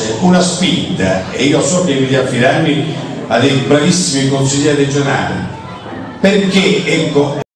forse una spinta, e io so che devi affidarmi a dei bravissimi consiglieri regionali, perché ecco